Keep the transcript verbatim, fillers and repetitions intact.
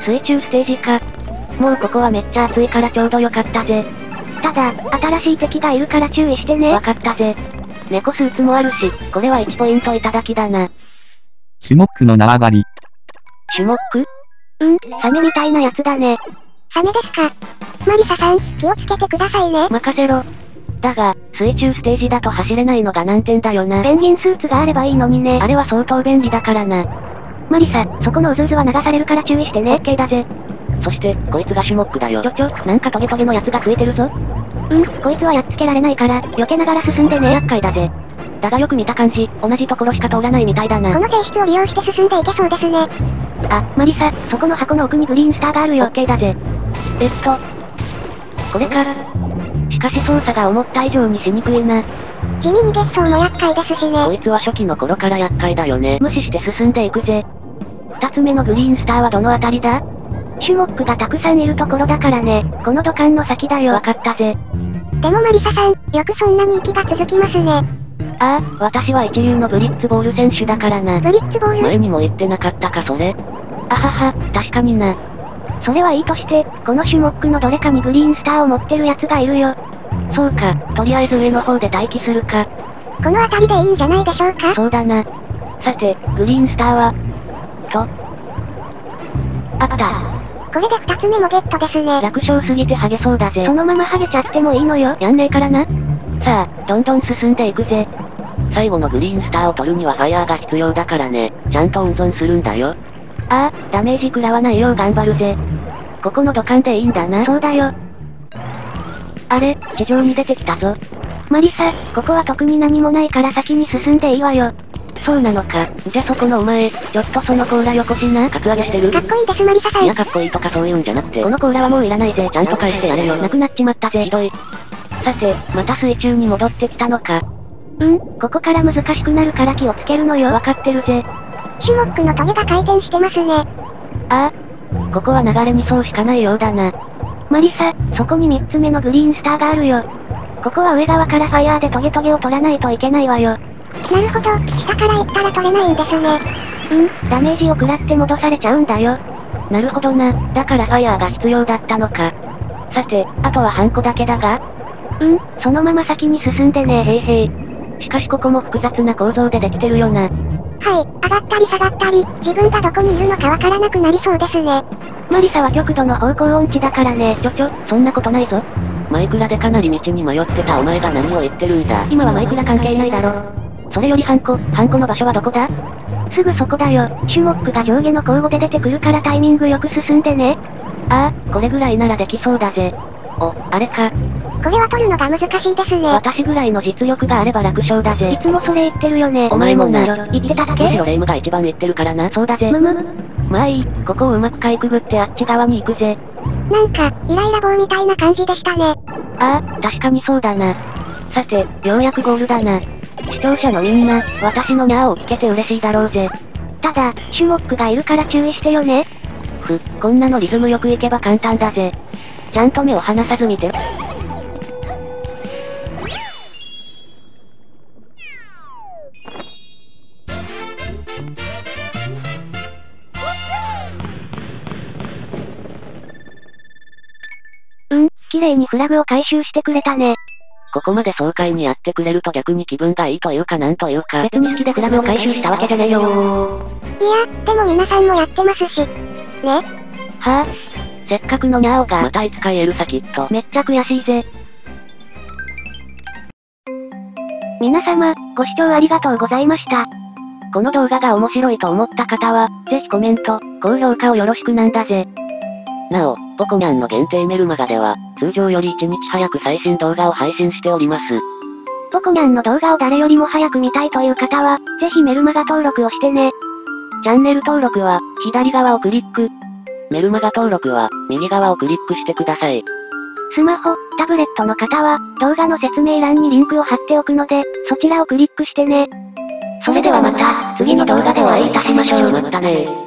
水中ステージか。もうここはめっちゃ暑いからちょうどよかったぜ。 ただ、新しい敵がいるから注意してね。 わかったぜ。猫スーツもあるし、これはいちポイントいただきだな。 シュモックの縄張り。 シュモック？ うん、サメみたいなやつだね。サメですか。マリサさん、気をつけてくださいね。 任せろ。だが、水中ステージだと走れないのが難点だよな。 ペンギンスーツがあればいいのにね。 あれは相当便利だからな。 マリサ、そこのうずうずは流されるから注意してね。 オッケーだぜ。そして、こいつがシュモックだよ。ちょちょ、なんかトゲトゲのやつがついてるぞ。 うん、こいつはやっつけられないから、避けながら進んでね。 厄介だぜ。だがよく見た感じ、同じところしか通らないみたいだな。 この性質を利用して進んでいけそうですね。あ、マリサ、そこの箱の奥にグリーンスターがあるよ。 オッケーだぜ。えっと、これか。しかし操作が思った以上にしにくいな。 地味にゲッソーも厄介ですしね。 こいつは初期の頃から厄介だよね。無視して進んでいくぜ。二つ目のグリーンスターはどのあたりだ？ シュモックがたくさんいるところだからね。この土管の先だよ。 わかったぜ。 でもマリサさん、よくそんなに息が続きますね。 ああ、私は一流のブリッツボール選手だからな。 ブリッツボール？ 前にも言ってなかったかそれ。あはは、確かにな。 それはいいとして、このシュモックのどれかにグリーンスターを持ってるやつがいるよ。 そうか、とりあえず上の方で待機するか。 この辺りでいいんじゃないでしょうか。 そうだな。さて、グリーンスターは、と、あった。 これで二つ目もゲットですね。 楽勝すぎてハゲそうだぜ。 そのままハゲちゃってもいいのよ。 やんねえからな。さあ、どんどん進んでいくぜ。最後のグリーンスターを取るにはファイヤーが必要だからね。ちゃんと温存するんだよ。ああ、ダメージ食らわないよう頑張るぜ。ここの土管でいいんだな。 そうだよ。 あれ、地上に出てきたぞ。 マリサ、ここは特に何もないから先に進んでいいわよ。 そうなのか。じゃそこのお前、ちょっとその甲羅よこしな。カツアゲしてる？ かっこいいですマリサさん。 いやかっこいいとかそういうんじゃなくて、この甲羅はもういらないぜ。ちゃんと返してやれよ。なくなっちまったぜ。ひどい。さて、また水中に戻ってきたのか。 うん、ここから難しくなるから気をつけるのよ。 わかってるぜ。 シュモックのトゲが回転してますね。 ああ。ここは流れにそうしかないようだな。 マリサ、そこに三つ目のグリーンスターがあるよ。ここは上側からファイヤーでトゲトゲを取らないといけないわよ。なるほど、下から行ったら取れないんですね。うん、ダメージを食らって戻されちゃうんだよ。 なるほどな、だからファイヤーが必要だったのか。さて、あとはハンコだけだが？ うん、そのまま先に進んでね。 へいへい。しかしここも複雑な構造でできてるよな。 はい、上がったり下がったり、自分がどこにいるのかわからなくなりそうですね。マリサは極度の方向音痴だからね。 ちょちょ、そんなことないぞ。マイクラでかなり道に迷ってたお前が何を言ってるんだ。 今はマイクラ関係ないだろ。 それよりハンコ、ハンコの場所はどこだ？ すぐそこだよ。シュモックが上下の交互で出てくるからタイミングよく進んでね。 ああ、これぐらいならできそうだぜ。お、あれか。 これは取るのが難しいですね。 私ぐらいの実力があれば楽勝だぜ。 いつもそれ言ってるよね。 お前もな。 言ってただけ？ むしろレイムが一番言ってるからな。そうだぜ。 むむ。 まあいい、ここをうまくかいくぐってあっち側に行くぜ。 なんか、イライラ棒みたいな感じでしたね。 ああ、確かにそうだな。さて、ようやくゴールだな。視聴者のみんな、私のニャーを聞けて嬉しいだろうぜ。 ただ、シュモックがいるから注意してよね。 ふ、こんなのリズムよくいけば簡単だぜ。ちゃんと目を離さず見て。 うん、綺麗にフラグを回収してくれたね。 ここまで爽快にやってくれると逆に気分がいいというかなんというか。別に好きでフラグを回収したわけじゃねえよー。 いや、でも皆さんもやってますし。ね。 はぁ、せっかくのニャオがまたいつか言えるさきっと。めっちゃ悔しいぜ。 皆様、ご視聴ありがとうございました。 この動画が面白いと思った方は、ぜひコメント、高評価をよろしくなんだぜ。なお、ポコニャンの限定メルマガでは、通常よりいちにち早く最新動画を配信しております。 ポコニャンの動画を誰よりも早く見たいという方は、ぜひメルマガ登録をしてね。 チャンネル登録は、左側をクリック。メルマガ登録は、右側をクリックしてください。 スマホ、タブレットの方は、動画の説明欄にリンクを貼っておくので、そちらをクリックしてね。 それではまた、次の動画でお会いいたしましょう。またねー。